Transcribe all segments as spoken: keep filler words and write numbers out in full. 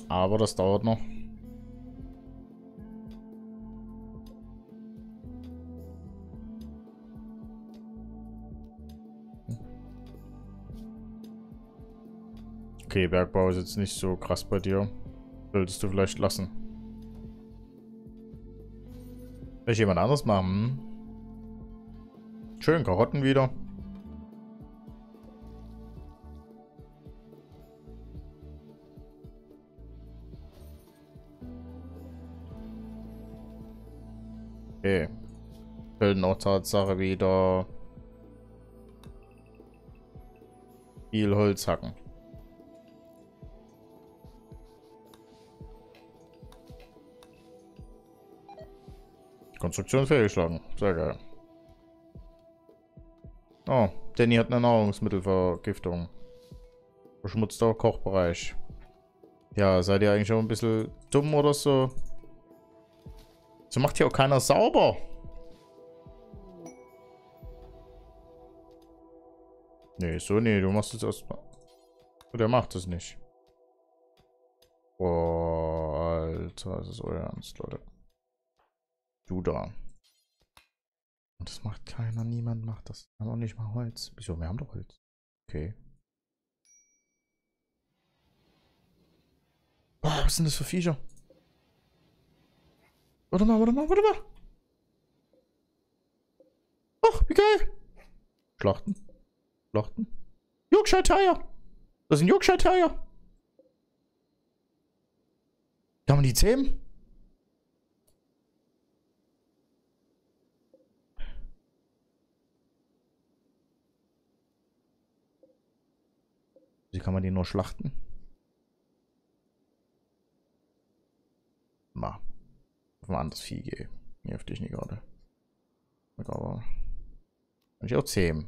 Aber das dauert noch. Okay, Bergbau ist jetzt nicht so krass bei dir. Solltest du vielleicht lassen. Vielleicht jemand anderes machen. Schön, Karotten wieder. Okay. Fällt auch Tatsache wieder viel Holz hacken. Konstruktion fehlgeschlagen. Sehr geil. Oh, Danny hat eine Nahrungsmittelvergiftung. Verschmutzter Kochbereich. Ja, seid ihr eigentlich auch ein bisschen dumm oder so? So macht hier auch keiner sauber. Nee, so nee, du machst es erstmal. Der macht es nicht. Boah, Alter, das ist euer Ernst, Leute. Du da. Und das macht keiner, niemand macht das. Wir haben auch nicht mal Holz. Wieso? Wir haben doch Holz. Okay. Boah, was sind das für Viecher? Warte mal, warte mal, warte mal. Ach, wie geil. Schlachten. Schlachten. Yorkshire Terrier. Das sind Yorkshire Terrier. Kann man die zähmen? Wie kann man die nur schlachten? Mal. Auf ein anderes Vieh gehe. Hier auf dich nicht gerade. Aber. Kann ich auch zähmen.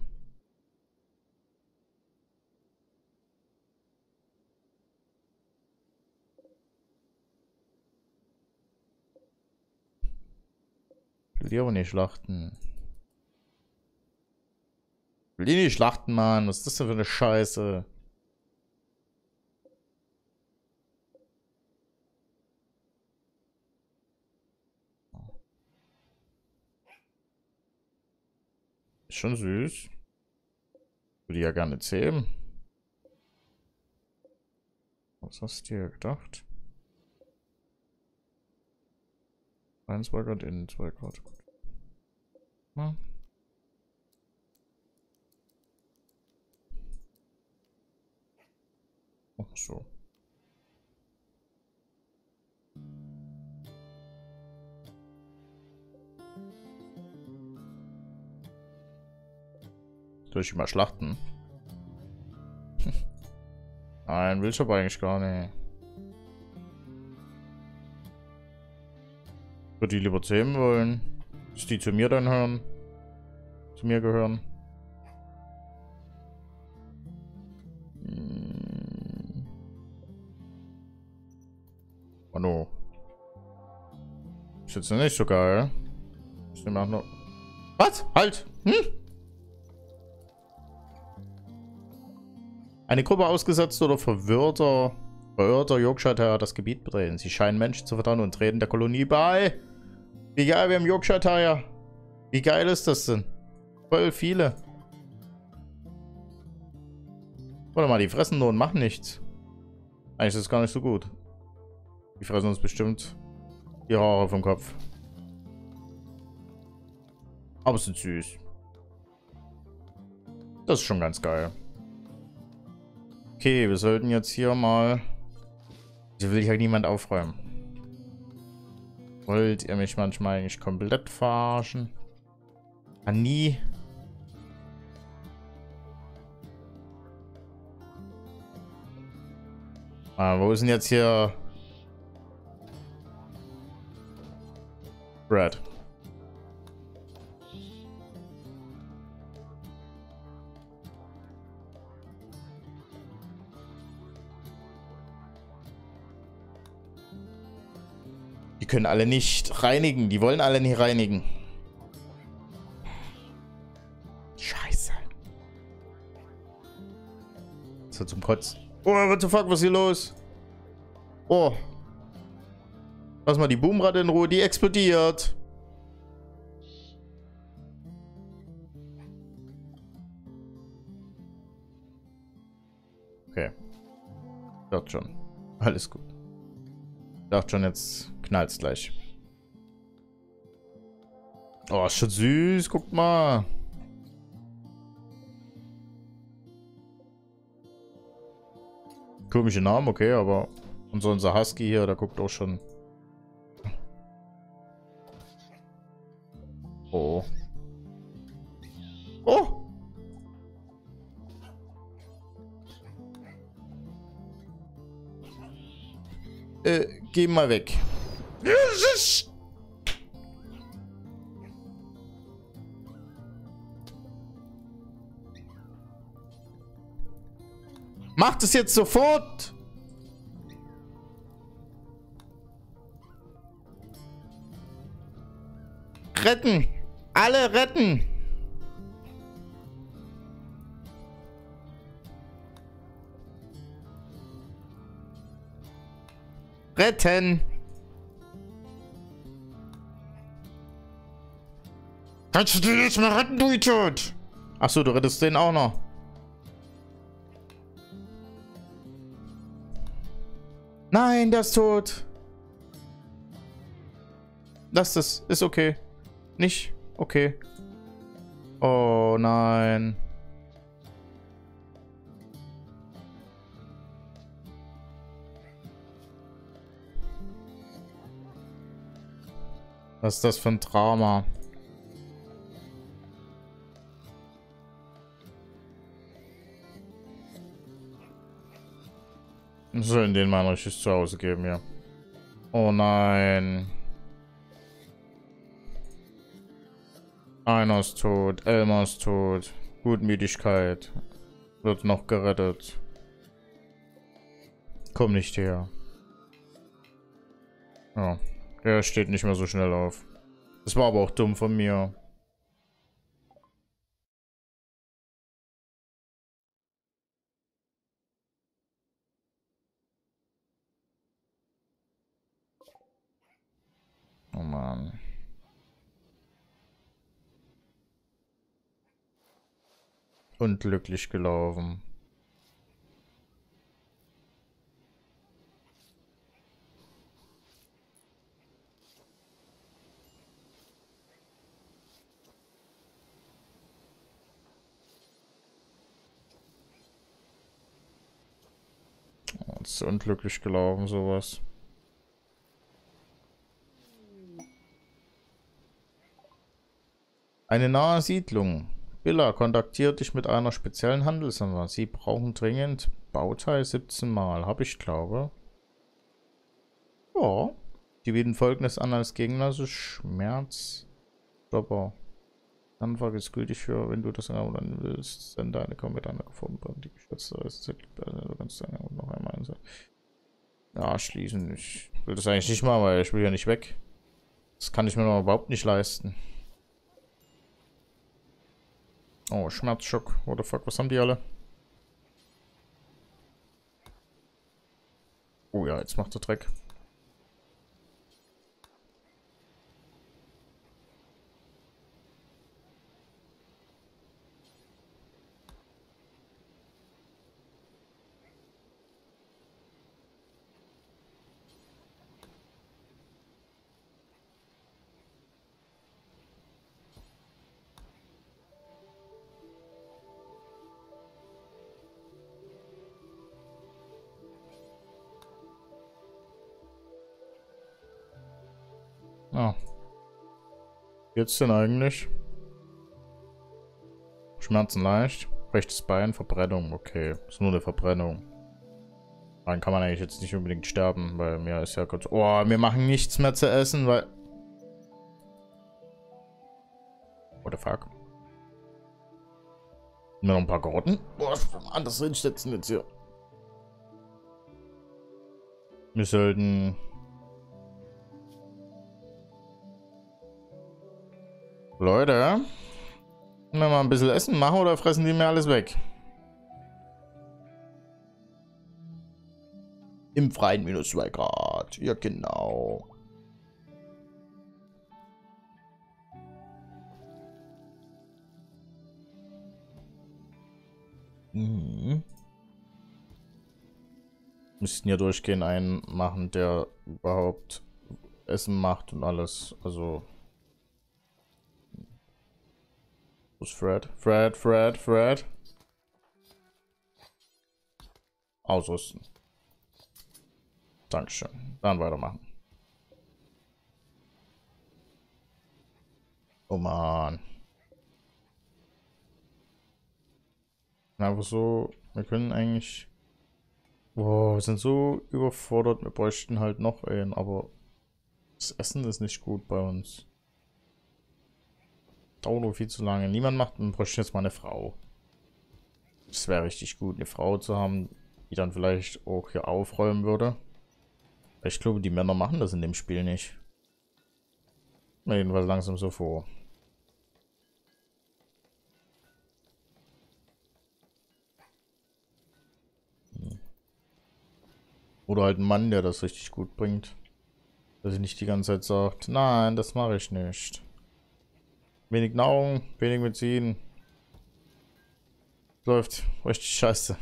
Ich will die aber nicht schlachten. Ich will die nicht schlachten, Mann. Was ist das denn für eine Scheiße? Ist schon süß. Würde ja gerne zähmen. Was hast du dir gedacht? Ein, zwei Grad innen, zwei Grad. Na? Ach so. Soll ich mal schlachten? Nein, will ich aber eigentlich gar nicht. Ich würde die lieber zähmen wollen. Dass die zu mir dann hören. Zu mir gehören. Hm. Oh no. Ist jetzt noch nicht so geil. Ich nehme auch noch. Was? Halt! Hm? Eine Gruppe ausgesetzter oder verwirrter, verirrter Yorkshire Terrier hat das Gebiet betreten. Sie scheinen Menschen zu vertrauen und treten der Kolonie bei. Wie geil, wir haben Yorkshire Terrier. Wie geil ist das denn? Voll viele. Warte mal, die fressen nur und machen nichts. Eigentlich ist es gar nicht so gut. Die fressen uns bestimmt die Haare vom Kopf. Aber es sind süß. Das ist schon ganz geil. Okay, wir sollten jetzt hier mal... Wieso will hier niemand aufräumen? Wollt ihr mich manchmal eigentlich komplett verarschen? Ah, nie. Ah, wo ist denn jetzt hier... Brad? Die können alle nicht reinigen. Die wollen alle nicht reinigen. Scheiße. So zum Kotzen. Oh, what the fuck, was ist hier los? Oh. Lass mal die Boomratte in Ruhe. Die explodiert. Okay. Ich dachte schon. Alles gut. Ich dachte schon, jetzt knallt's gleich. Oh, ist schon süß. Guckt mal. Komische Namen, okay, aber unser, unser Husky hier, der guckt auch schon. Oh. Oh! Äh, geh mal weg. Macht es jetzt sofort! Retten! Alle retten! Retten! Kannst du den jetzt mal retten, du Idiot? Achso, du rettest den auch noch. Nein, der ist tot. Lass das. Ist okay. Nicht okay. Oh nein. Was ist das für ein Drama? Sollen den mal ein richtiges Zuhause geben, ja. Oh nein. Einer ist tot, Elmar ist tot. Gutmütigkeit. Wird noch gerettet. Komm nicht her. Ja, der steht nicht mehr so schnell auf. Das war aber auch dumm von mir. Oh Mann. Unglücklich gelaufen. Oh, das ist unglücklich gelaufen, sowas. Eine nahe Siedlung. Billa kontaktiert dich mit einer speziellen Handelsanweisung. Sie brauchen dringend Bauteil siebzehn Mal. Habe ich, glaube. Ja. Die bieten folgendes an als Gegenleistung. Schmerz. Stopper. Anfrag ist gültig für, wenn du das dann willst, sende eine Kommentar gefunden. Die geschätzte ist du kannst dann noch einmal einsetzen. Ja, schließen. Ich will das eigentlich nicht mal, weil ich will ja nicht weg. Das kann ich mir noch überhaupt nicht leisten. Oh, Schmerzschock. What the fuck, was haben die alle? Oh ja, jetzt macht der Dreck. Ah. Jetzt denn eigentlich? Schmerzen leicht. Rechtes Bein, Verbrennung. Okay, ist nur eine Verbrennung. Dann kann man eigentlich jetzt nicht unbedingt sterben, weil mir ist ja kurz. Oh, wir machen nichts mehr zu essen, weil. What the fuck? Nur noch ein paar Karotten. Boah, anders hinsetzen jetzt hier. Wir sollten. Leute, wenn wir mal ein bisschen Essen machen oder fressen die mir alles weg? Im Freien minus zwei Grad. Ja, genau. Mhm. Müssten ja durchgehend einen machen, der überhaupt Essen macht und alles. Also. Wo ist Fred? Fred, Fred, Fred. Ausrüsten. Dankeschön. Dann weitermachen. Oh man. Einfach so. Wir können eigentlich. Wow, wir sind so überfordert. Wir bräuchten halt noch einen, aber das Essen ist nicht gut bei uns. Dauert nur viel zu lange. Niemand macht. Wir bräuchten jetzt mal eine Frau. Das wäre richtig gut, eine Frau zu haben, die dann vielleicht auch hier aufräumen würde. Ich glaube, die Männer machen das in dem Spiel nicht. Jedenfalls langsam so vor. Oder halt ein Mann, der das richtig gut bringt. Dass ich nicht die ganze Zeit sagt, nein, das mache ich nicht. Wenig Nahrung, wenig Benzin. Läuft richtig scheiße.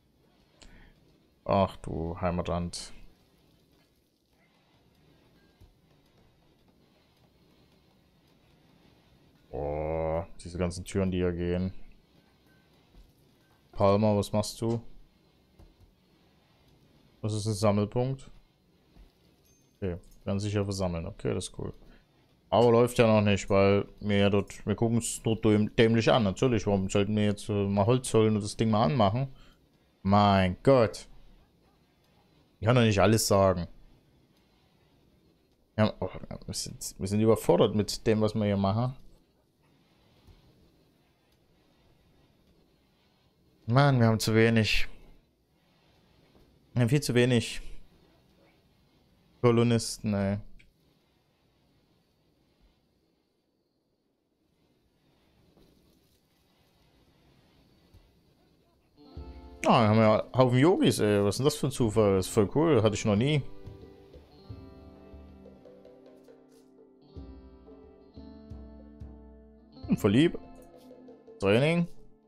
Ach du Heimatland. Oh, diese ganzen Türen, die hier gehen. Palmer, was machst du? Das ist ein Sammelpunkt. Okay, ganz sicher versammeln. Okay, das ist cool. Aber läuft ja noch nicht, weil wir ja dort, wir gucken es dort dämlich an. Natürlich, warum sollten wir jetzt äh, mal Holz holen und das Ding mal anmachen? Mein Gott. Ich kann doch nicht alles sagen. Ja, oh, wir, sind, wir sind überfordert mit dem, was wir hier machen. Mann, wir haben zu wenig. Wir haben viel zu wenig Kolonisten, ey. Ah, wir haben ja einen Haufen Yogis, ey. Was ist denn das für ein Zufall? Das ist voll cool. Hatte ich noch nie. Hm, voll lieb. Training.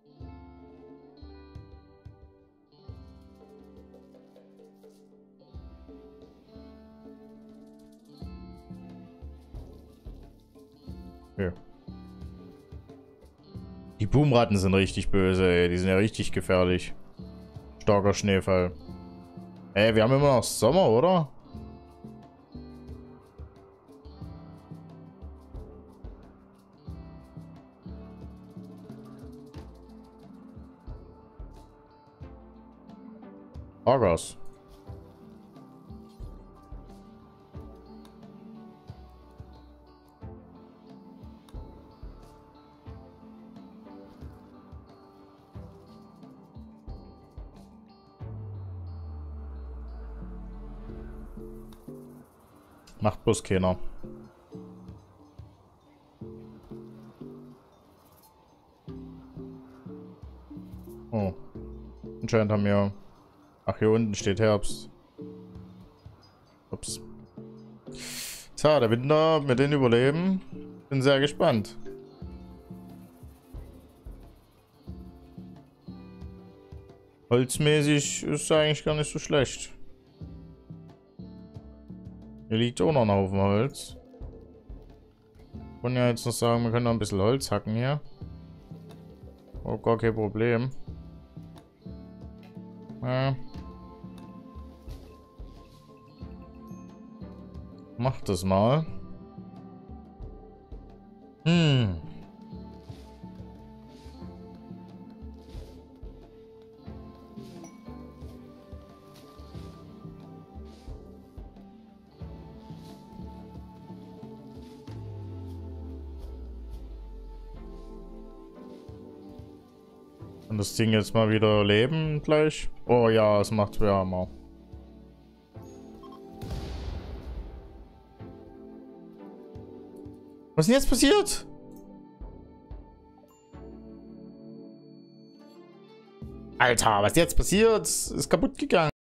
Okay. Die Boomratten sind richtig böse, ey. Die sind ja richtig gefährlich. Starker Schneefall. Ey, wir haben immer noch Sommer, oder? Argos. Macht bloß keiner. Oh. Anscheinend haben wir... Ach, hier unten steht Herbst. Ups. Tja, der Winter mit den Überleben. Bin sehr gespannt. Holzmäßig ist eigentlich gar nicht so schlecht. Hier liegt auch noch ein Haufen Holz. Ich kann ja jetzt noch sagen, wir können noch ein bisschen Holz hacken hier. Oh, gar kein Problem. Ja. Mach das mal. Hm. Und das Ding jetzt mal wieder leben gleich. Oh ja, es macht wärmer. Was ist denn jetzt passiert? Alter, was ist jetzt passiert? Ist kaputt gegangen.